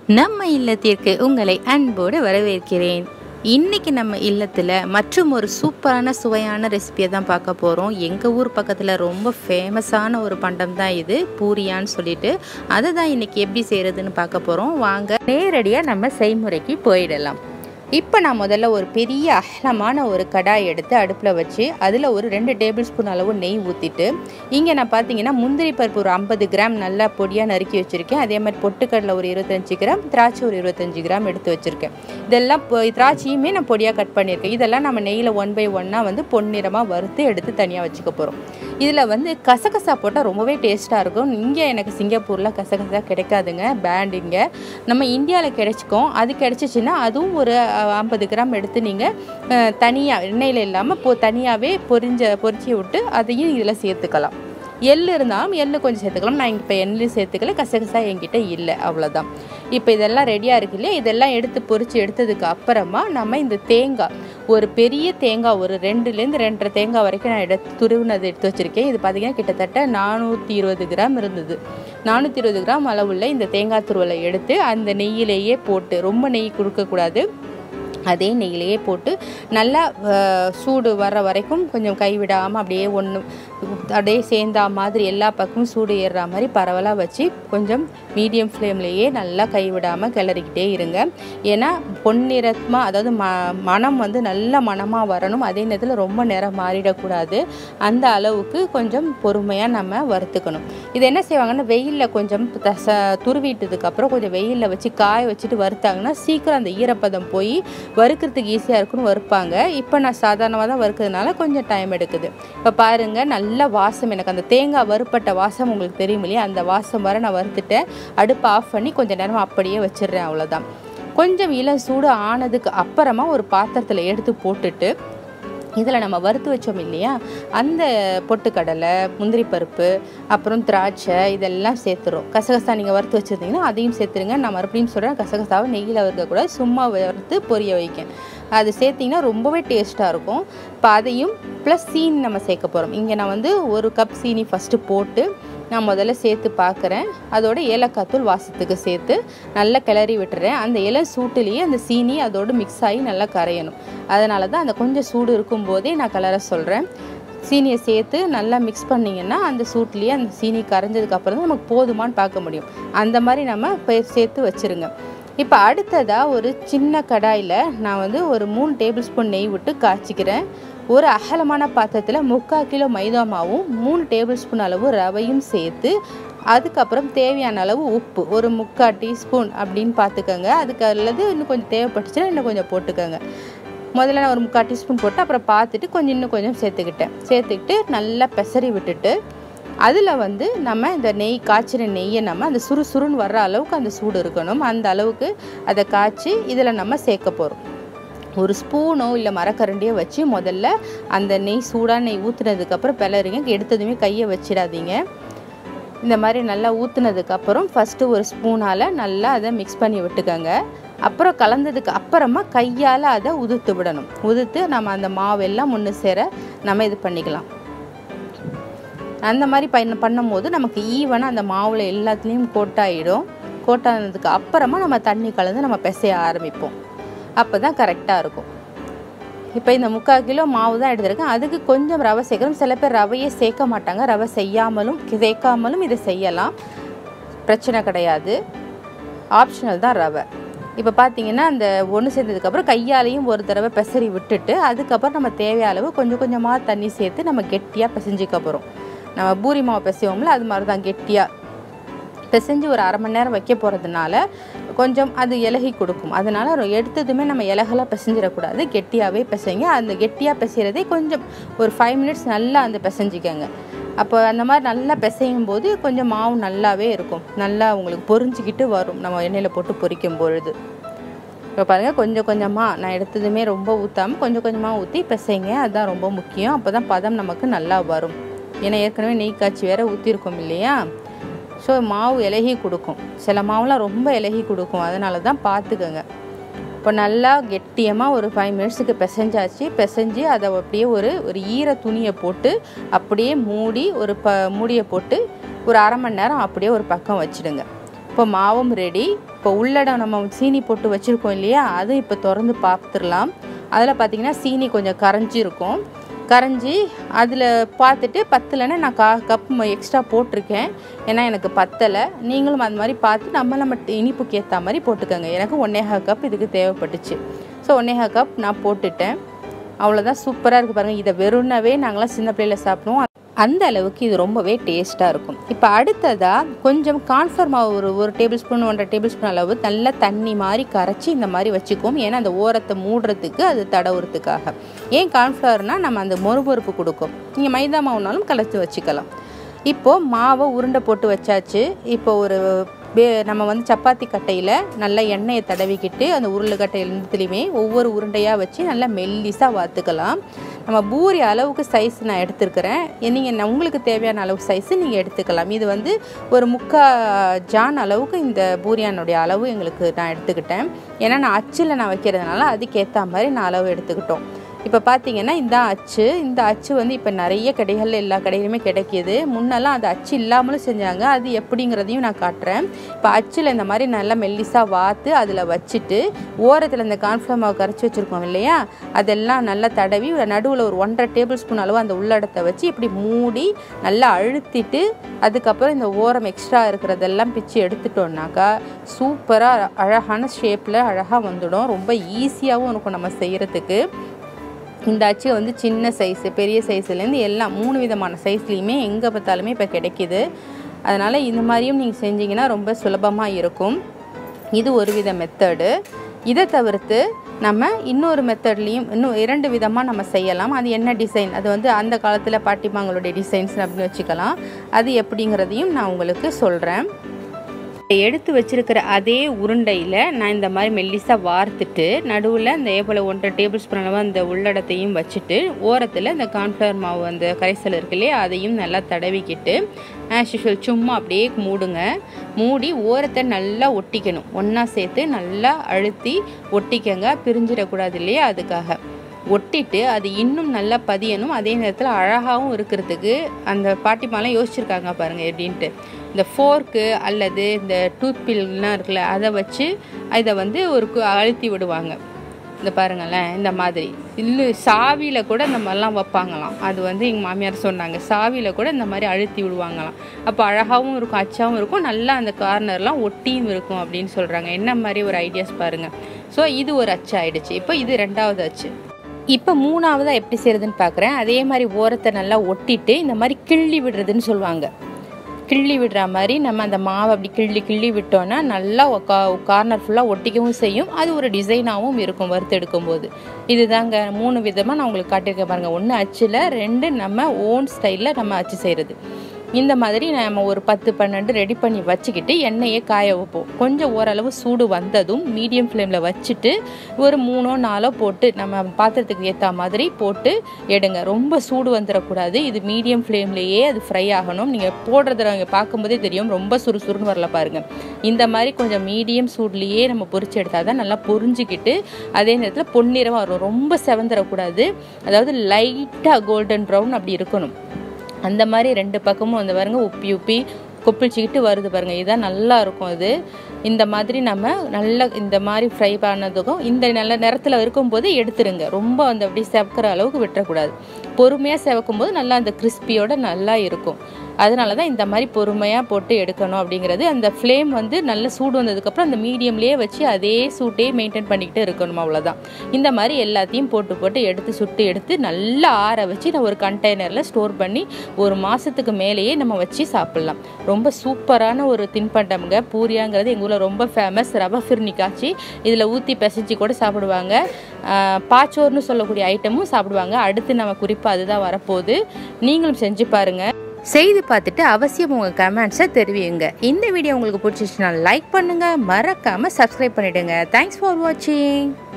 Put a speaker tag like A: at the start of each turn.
A: நம்ம இல்லத்திற்கு உங்களை அன்போடு வரவேற்கிறேன். இன்னைக்கு நம்ம இல்லத்தில் மற்றும் ஒரு சூப்பரான சுவையான ரெசிபியை தான் பார்க்க போகிறோம். எங்கள் ஊர் பக்கத்தில் ரொம்ப ஃபேமஸான ஒரு பண்டம் தான் இது, பூரியான்னு சொல்லிட்டு. அதை தான் இன்றைக்கி எப்படி செய்கிறதுன்னு பார்க்க போகிறோம். வாங்க நேரடியாக நம்ம செய்முறைக்கு போயிடலாம். இப்போ நான் முதல்ல ஒரு பெரிய அகலமான ஒரு கடாய் எடுத்து அடுப்பில் வச்சு அதில் ஒரு 2 டேபிள் ஸ்பூன் அளவு நெய் ஊற்றிட்டு, இங்கே நான் பார்த்தீங்கன்னா முந்திரி பருப்பு ஒரு 50 கிராம் நல்லா பொடியாக நறுக்கி வச்சுருக்கேன். அதே மாதிரி பொட்டுக்கடலை ஒரு 25 கிராம், திராட்சை ஒரு 25 கிராம் எடுத்து வச்சுருக்கேன். இதெல்லாம் திராட்சையுமே நான் பொடியாக கட் பண்ணியிருக்கேன். இதெல்லாம் நம்ம நெய்யில் 1 by 1 பொன்னிறமாக வறுத்து எடுத்து தனியாக வச்சுக்க போகிறோம். இதில் கசகசா போட்டால் ரொம்பவே டேஸ்ட்டாக இருக்கும். இங்கே எனக்கு சிங்கப்பூரில் கசகசா கிடைக்காதுங்க, பேண்டுங்க. நம்ம இந்தியாவில் கிடைச்சிக்கும். அது கிடைச்சிச்சின்னா அதுவும் ஒரு 50 கிராம் எடுத்து நீங்கள் தனியாக எண்ணெயில் இல்லாமல் தனியாகவே பொரிச்சு விட்டு அதையும் இதில் சேர்த்துக்கலாம். எள்ளு இருந்தாலும் எள்ளு கொஞ்சம் சேர்த்துக்கலாம். நான் இப்போ எள்ளையும் சேர்த்துக்கல, கசகசா என்கிட்ட இல்லை, அவ்வளோதான். இப்போ இதெல்லாம் ரெடியாக இருக்கு இல்லையா, இதெல்லாம் எடுத்து பொரித்து எடுத்ததுக்கு அப்புறமா நம்ம இந்த தேங்காய், ஒரு பெரிய தேங்காய் ஒரு 2லேருந்து 2.5 தேங்காய் வரைக்கும் நான் துருவினது எடுத்து வச்சுருக்கேன். இது பார்த்திங்கன்னா கிட்டத்தட்ட 420 கிராம் இருந்தது. 420 கிராம் அளவுள்ள இந்த தேங்காய் துருவலை எடுத்து அந்த நெய்யிலேயே போட்டு, ரொம்ப நெய் கொடுக்கக்கூடாது, அதே நெய்யிலேயே போட்டு நல்லா சூடு வர்ற வரைக்கும் கொஞ்சம் கைவிடாமல் அப்படியே சேர்ந்தா மாதிரி எல்லா பக்கமும் சூடு ஏறுற மாதிரி பரவலாக வச்சு கொஞ்சம் மீடியம் ஃப்ளேம்லேயே நல்லா கைவிடாமல் கிளறிக்கிட்டே இருங்க. ஏன்னா பொன்னிறமாக, அதாவது மனம் நல்ல மனமாக வரணும். அதே நேரத்தில் ரொம்ப நிறம் மாறிடக்கூடாது. அந்த அளவுக்கு கொஞ்சம் பொறுமையாக நம்ம வறுத்துக்கணும். இது என்ன செய்வாங்கன்னா, வெயிலில் கொஞ்சம் துருவிட்டதுக்கப்புறம் கொஞ்சம் வெயிலில் வச்சு காய வச்சுட்டு வறுத்தாங்கன்னா சீக்கிரம் அந்த ஈரப்பதம் போய் வறுக்கிறதுக்கு ஈஸியாக இருக்குன்னு வறுப்பாங்க. இப்போ நான் சாதாரணமாக தான் வறுக்கிறதுனால கொஞ்சம் டைம் எடுக்குது. இப்போ பாருங்கள், நல்ல வாசம், எனக்கு அந்த தேங்காய் வறுப்பட்ட வாசம் உங்களுக்கு தெரியும் இல்லையா, அந்த வாசம் வர நான் வறுத்துட்டேன். அடுப்பை ஆஃப் பண்ணி கொஞ்சம் நேரம் அப்படியே வச்சிடுறேன், அவ்வளோதான். கொஞ்சம் இளம் சூடு ஆனதுக்கு அப்புறமா ஒரு பாத்திரத்தில் எடுத்து போட்டுட்டு இதில் நம்ம வறுத்து வச்சோம் இல்லையா, அந்த பொட்டுக்கடலை, முந்திரி பருப்பு, அப்புறம் திராட்சை இதெல்லாம் சேர்த்துரும். கசகசா நீங்கள் வறுத்து வச்சுருந்தீங்கன்னா அதையும் சேர்த்துருங்க. நான் மறுபடியும் சொல்கிறேன், கசகசாவை நெய்யில் வறுக்கக்கூடாது, சும்மா வறுத்து பொரிய வைக்கேன். அது சேர்த்திங்கன்னா ரொம்பவே டேஸ்ட்டாக இருக்கும். இப்போ அதையும் ப்ளஸ் சீனி நம்ம சேர்க்க போகிறோம். இங்கே நான் 1 கப் சீனி ஃபஸ்ட்டு போட்டு நான் முதல்ல சேர்த்து பார்க்குறேன். அதோட ஏலக்காய் தூள் வாசத்துக்கு சேர்த்து நல்லா கிளறி விட்டுறேன். அந்த சூட்டுலேயே அந்த சீனி அதோடு மிக்ஸ் ஆகி நல்லா கரையணும். அதனால தான் அந்த கொஞ்சம் சூடு இருக்கும்போதே நான் கிளற சொல்கிறேன். சீனியை சேர்த்து நல்லா மிக்ஸ் பண்ணிங்கன்னா அந்த சூட்லேயே அந்த சீனி கரைஞ்சதுக்கப்புறம் தான் நமக்கு போதுமான்னு பார்க்க முடியும். அந்த மாதிரி நம்ம சேர்த்து வச்சுருங்க. இப்போ அடுத்ததாக ஒரு சின்ன கடாயில் நான் ஒரு 3 டேபிள் ஸ்பூன் நெய் விட்டு காய்ச்சிக்கிறேன். ஒரு அகலமான பாத்திரத்தில் 3/4 கிலோ மைதா மாவும் 3 டேபிள் ஸ்பூன் அளவு ரவையும் சேர்த்து, அதுக்கப்புறம் தேவையான அளவு உப்பு ஒரு 3/4 டீஸ்பூன் அப்படின்னு பார்த்துக்கோங்க. அதுக்கு அல்லது இன்னும் கொஞ்சம் தேவைப்பட்டுச்சுன்னா இன்னும் கொஞ்சம் போட்டுக்கோங்க. முதல்ல நான் ஒரு 3/4 டீஸ்பூன் போட்டு அப்புறம் பார்த்துட்டு இன்னும் கொஞ்சம் சேர்த்துக்கிட்டு நல்லா பெசரி விட்டுட்டு, அதில் நம்ம இந்த நெய் காய்ச்சின நெய்யை நம்ம அந்த சுறுசுறுன்னு வர்ற அளவுக்கு அந்த சூடு இருக்கணும். அந்த அளவுக்கு அதை காய்ச்சி இதில் நம்ம சேர்க்க போகிறோம். ஒரு ஸ்பூனோ இல்லை மரக்கரண்டியோ வச்சு முதல்ல அந்த நெய் சூடாக நெய் ஊற்றுனதுக்கப்புறம் பிளறிங்க. எடுத்ததுமே கையை வச்சிடாதீங்க. இந்த மாதிரி நல்லா ஊற்றுனதுக்கப்புறம் ஃபஸ்ட்டு ஒரு ஸ்பூனால் நல்லா அதை மிக்ஸ் பண்ணி விட்டுக்கோங்க. அப்புறம் கலந்ததுக்கு அப்புறமா கையால் அதை உதுத்து விடணும். உதுத்து நம்ம அந்த மாவெல்லாம் ஒன்று சேர நம்ம இது பண்ணிக்கலாம். அந்த மாதிரி பண்ணும்போது நமக்கு ஈவனாக அந்த மாவில் எல்லாத்துலேயும் கோட்டானதுக்கு அப்புறமா நம்ம தண்ணி கலந்து நம்ம பிசைய ஆரம்பிப்போம். அப்போ தான் கரெக்டாக இருக்கும். இப்போ இந்த 3/4 கிலோ மாவு தான் எடுத்துருக்கேன். அதுக்கு கொஞ்சம் ரவை சேர்க்குறோம். சில பேர் ரவையே சேர்க்க மாட்டாங்க. ரவை சேர்க்காமலும் இதை செய்யலாம், பிரச்சனை கிடையாது, ஆப்ஷனல் தான் ரவை. இப்போ பார்த்தீங்கன்னா அந்த ஒன்று சேர்ந்ததுக்கப்புறம் கையாலையும் ஒரு தடவை பெசரி விட்டுட்டு, அதுக்கப்புறம் நம்ம தேவையான அளவு கொஞ்சம் கொஞ்சமாக தண்ணி சேர்த்து நம்ம கெட்டியாக பிசைஞ்சிக்க போகிறோம். நம்ம பூரி மாவு பிசைவோம்ல, அது மாதிரி தான் கெட்டியாக பிசைஞ்சு ஒரு 1/2 மணி நேரம் வைக்க போகிறதுனால கொஞ்சம் அது இலகி கொடுக்கும். அதனால் எடுத்ததுமே நம்ம இலகலாக பிசைஞ்சிடக்கூடாது, கெட்டியாகவே பிசைங்க. அந்த கெட்டியாக பிசைகிறதே கொஞ்சம் ஒரு 5 மினிட்ஸ் நல்லா அந்த பிசைஞ்சிக்கங்க. அப்போ அந்த மாதிரி நல்லா பிசையும் போது கொஞ்சம் மாவு நல்லாவே இருக்கும், நல்லா உங்களுக்கு பொரிஞ்சிக்கிட்டு வரும் நம்ம எண்ணெயில் போட்டு பொரிக்கும் பொழுது. இப்போ பாருங்கள், கொஞ்சம் கொஞ்சமாக நான் எடுத்ததுமே ரொம்ப ஊற்றாமல் கொஞ்சம் கொஞ்சமாக ஊற்றி பிசைங்க. அதுதான் ரொம்ப முக்கியம். அப்போ தான் பதம் நமக்கு நல்லா வரும். ஏன்னா ஏற்கனவே நெய் காய்ச்சி வேறு ஊற்றிருக்கோம் இல்லையா, ஸோ மாவு இலகி கொடுக்கும். சில மாவுலாம் ரொம்ப இலகி கொடுக்கும், அதனால தான் பார்த்துக்கோங்க. இப்போ நல்லா கெட்டியமாக ஒரு 5 மினிட்ஸுக்கு பிசைஞ்சு அதை அப்படியே ஒரு ஈர துணியை போட்டு அப்படியே மூடி மூடியை போட்டு ஒரு 1/2 மணி நேரம் அப்படியே ஒரு பக்கம் வச்சுடுங்க. இப்போ மாவும் ரெடி. இப்போ உள்ளடம் நம்ம சீனி போட்டு வச்சுருக்கோம் இல்லையா, அது இப்போ திறந்து பார்த்துடலாம். அதில் பார்த்திங்கன்னா சீனி கொஞ்சம் கரைஞ்சிருக்கும். கரைஞ்சி அதில் பார்த்துட்டு பத்தலைன்னா நான் கப் எக்ஸ்ட்ரா போட்டிருக்கேன். ஏன்னா எனக்கு பத்தலை. நீங்களும் அது மாதிரி பார்த்து நம்ம இனிப்புக்கு ஏற்ற மாதிரி போட்டுக்கோங்க. எனக்கு 1.5 கப் இதுக்கு தேவைப்பட்டுச்சு. ஸோ 1.5 கப் நான் போட்டுட்டேன். அவ்வளோதான். சூப்பராக இருக்குது பாருங்கள். இதை வெறும்னாவே நாங்களாம் சின்ன பிள்ளையில் சாப்பிடுவோம். அந்த அளவுக்கு இது ரொம்பவே டேஸ்ட்டாக இருக்கும். இப்போ அடுத்ததாக கொஞ்சம் கான்ஃப்ளவர் மாவு ஒரு டேபிள் ஸ்பூன் 1.5 டேபிள் ஸ்பூன் அளவு நல்லா தண்ணி மாதிரி கரைச்சி இந்த மாதிரி வச்சுக்குவோம். ஏன்னா அந்த ஓரத்தை மூடுறதுக்கு, அது தடவுறதுக்காக. ஏன் கான்ஃப்ளவர்னால் நம்ம அந்த மொறுமொறுப்பு கொடுக்கும். நீங்கள் மைதா மாவுனாலும் கலந்து வச்சுக்கலாம். இப்போது மாவை உருண்டை போட்டு வச்சாச்சு. இப்போ நம்ம வந்து சப்பாத்தி கட்டையில் நல்லா எண்ணெயை தடவிக்கிட்டு அந்த உருளைக்கட்டை எல்லாத்துலேயுமே ஒவ்வொரு உருண்டையாக வச்சு நல்லா மெல்லிசாக வாத்துக்கலாம். நம்ம பூரி அளவுக்கு சைஸ் நான் எடுத்துருக்கிறேன். நீங்கள் உங்களுக்கு தேவையான அளவு சைஸு நீங்கள் எடுத்துக்கலாம். இது வந்து ஒரு 3/4 ஜான் அளவுக்கு இந்த பூரியானுடைய அளவு எங்களுக்கு நான் எடுத்துக்கிட்டேன். ஏன்னா நான் அச்சில் நான் வைக்கிறதுனால அதுக்கேற்ற மாதிரி நான் அளவு எடுத்துக்கிட்டோம். இப்போ பார்த்தீங்கன்னா இந்த அச்சு வந்து இப்போ நிறைய கடைகளில் எல்லா கடையிலுமே கிடைக்கிது. முன்னெல்லாம் அது அச்சு இல்லாமலும் செஞ்சாங்க. அது எப்படிங்கிறதையும் நான் காட்டுறேன். இப்போ அச்சில் இந்த மாதிரி நல்லா மெல்லிசாக வாத்து அதில் வச்சுட்டு ஓரத்தில் இந்த கான்ஃப்ளவர் மாவு கரைச்சி வச்சுருக்கோம் இல்லையா, அதெல்லாம் நல்லா தடவி நடுவில் ஒரு 1.5 டேபிள் ஸ்பூன் அளவு அந்த உள்ளடத்தை வச்சு இப்படி மூடி நல்லா அழுத்திட்டு அதுக்கப்புறம் இந்த ஓரம் எக்ஸ்ட்ரா இருக்கிறதெல்லாம் பிச்சு எடுத்துட்டோம்னாக்கா சூப்பராக அழகான ஷேப்பில் அழகாக வந்துடும். ரொம்ப ஈஸியாகவும் இருக்கும் நம்ம செய்கிறதுக்கு. இந்த அச்சு வந்து சின்ன சைஸு, பெரிய சைஸ்லேருந்து எல்லாம் 3 விதமான சைஸ்லேயுமே எங்கே பார்த்தாலுமே இப்போ கிடைக்கிது. அதனால் இந்த மாதிரியும் நீங்கள் செஞ்சிங்கன்னா ரொம்ப சுலபமாக இருக்கும். இது ஒரு வித மெத்தடு. இதை தவிர்த்து நம்ம இன்னொரு மெத்தட்லேயும் இன்னும் 2 விதமாக நம்ம செய்யலாம். அது என்ன டிசைன், அது வந்து அந்த காலத்தில் பாட்டிமாங்களுடைய டிசைன்ஸ் அப்படின்னு வச்சுக்கலாம். அது எப்படிங்கிறதையும் நான் உங்களுக்கு சொல்கிறேன். எடுத்து வச்சிருக்கிற அதே உருண்டையில் நான் இந்த மாதிரி மெல்லிசாக வார்த்துட்டு நடுவில் இந்த போல் 1.5 டேபிள் ஸ்பூன் அளவு அந்த உள்ளடத்தையும் வச்சுட்டு ஓரத்தில் இந்த கான்ஃப்ளவர் மாவு அந்த கரைசல் இருக்கு இல்லையா, அதையும் நல்லா தடவிக்கிட்டு ஆஸ் யூஷுவல் சும்மா அப்படியே மூடி ஓரத்தை நல்லா ஒட்டிக்கணும். ஒன்றா சேர்த்து நல்லா அழுத்தி ஒட்டிக்கங்க, பிரிஞ்சிடக்கூடாது இல்லையா, அதுக்காக ஒட்டிட்டு அது இன்னும் நல்லா பதியணும். அதே நேரத்தில் அழகாகவும் இருக்கிறதுக்கு அந்த பாட்டிமாலாம் யோசிச்சுருக்காங்க பாருங்கள் எப்படின்ட்டு. இந்த ஃபோர்க்கு அல்லது இந்த டூத் பில்லாம் இருக்குல்ல, அதை வச்சு இதை வந்து அழுத்தி விடுவாங்க. இந்த பாருங்களேன், இந்த மாதிரி சாவியில் கூட இந்த மாதிரிலாம் வைப்பாங்களாம். அது வந்து எங்கள் மாமியார் சொன்னாங்க. சாவியில் கூட இந்த மாதிரி அழுத்தி விடுவாங்களாம். அப்போ அழகாகவும் இருக்கும், அச்சாகவும் இருக்கும், நல்லா அந்த கார்னர்லாம் ஒட்டியும் இருக்கும் அப்படின்னு சொல்கிறாங்க. என்ன மாதிரி ஒரு ஐடியாஸ் பாருங்கள். ஸோ இது ஒரு அச்சு ஆயிடுச்சு. இப்போ இது 2வது அச்சு. இப்போ 3வதாக எப்படி செய்கிறதுன்னு பார்க்குறேன். அதே மாதிரி ஓரத்தை நல்லா ஒட்டிட்டு இந்த மாதிரி கிள்ளி விடுறதுன்னு சொல்லுவாங்க. கிள்ளி விடுற மாதிரி நம்ம அந்த மாவை அப்படி கிள்ளி விட்டோன்னா நல்லா கார்னர் ஃபுல்லாக ஒட்டிக்கவும் செய்யும். அது ஒரு டிசைனாகவும் இருக்கும் வறுத்தெடுக்கும் போது. இதுதாங்க 3 விதமாக நான் உங்களுக்கு காட்டியிருக்கேன் பாருங்கள். 1 அச்சில், 2 நம்ம ஓன் ஸ்டைலில் நம்ம அச்சு செய்கிறது. இந்த மாதிரி நம்ம ஒரு 10-12 ரெடி பண்ணி வச்சுக்கிட்டு எண்ணெயை காய வைப்போம். கொஞ்சம் ஓரளவு சூடு வந்ததும் மீடியம் ஃப்ளேமில் வச்சுட்டு ஒரு 3-4 போட்டு நம்ம பாத்திரத்துக்கு ஏற்ற மாதிரி போட்டு எடுங்க. ரொம்ப சூடு வந்துடக்கூடாது. இது மீடியம் ஃப்ளேம்லேயே அது ஃப்ரை ஆகணும். நீங்கள் போடுறத நீங்கள் பார்க்கும்போதே தெரியும், ரொம்ப சுறுசுறுன்னு வரல பாருங்கள். இந்த மாதிரி கொஞ்சம் மீடியம் சூட்லேயே நம்ம பொரிச்சு எடுத்தால் தான் நல்லா பொரிஞ்சிக்கிட்டு அதே நேரத்தில் பொன்னிறமாக வரும். ரொம்ப செவந்துடக்கூடாது. அதாவது லைட்டாக கோல்டன் ப்ரௌன் அப்படி இருக்கணும். அந்த மாதிரி 2 பக்கமும் வந்து பாருங்க உப்பி கொப்பிச்சிக்கிட்டு வருது பாருங்கள். இதுதான் நல்லா இருக்கும். அது இந்த மாதிரி நம்ம நல்லா இந்த மாதிரி ஃப்ரை பண்ணதுக்கும் இந்த நல்ல நேரத்தில் இருக்கும்போது எடுத்துருங்க. ரொம்ப அந்த அப்படி செவக்கிற அளவுக்கு விட்டுறக்கூடாது. பொறுமையாக செவக்கும் போது நல்லா அந்த கிறிஸ்பியோட நல்லா இருக்கும். அதனால தான் இந்த மாதிரி பொறுமையாக போட்டு எடுக்கணும் அப்படிங்கிறது. அந்த ஃப்ளேம் வந்து நல்ல சூடு வந்ததுக்கப்புறம் அந்த மீடியம்லேயே வச்சு அதே சூட்டே மெயின்டைன் பண்ணிக்கிட்டு இருக்கணும். அவ்வளோதான். இந்த மாதிரி எல்லாத்தையும் போட்டு எடுத்து நல்லா ஆற வச்சு நான் ஒரு கண்டெய்னரில் ஸ்டோர் பண்ணி 1 மாதத்துக்கு மேலேயே நம்ம வச்சு சாப்பிட்லாம். ரொம்ப சூப்பரான ஒரு தின்பண்டம்ங்க. பூரியாங்கிறது எங்கள் ஊரில் ரொம்ப ஃபேமஸ். ரவை ஃபிர்னி காய்ச்சி இதில் ஊற்றி பிசைஞ்சி கூட சாப்பிடுவாங்க. பாச்சோர்னு சொல்லக்கூடிய ஐட்டமும் சாப்பிடுவாங்க. அடுத்து நம்ம குறிப்பாக அதுதான் வரப்போகுது. நீங்களும் செஞ்சு பாருங்கள். செய்து பார்த்துட்டு அவசியம் உங்கள் கமெண்ட்ஸை தெரிவிங்க. இந்த வீடியோ உங்களுக்கு பிடிச்சிச்சுன்னா லைக் பண்ணுங்கள், மறக்காமல் சப்ஸ்கிரைப் பண்ணிவிடுங்க. தேங்க்ஸ் ஃபார் வாட்சிங்.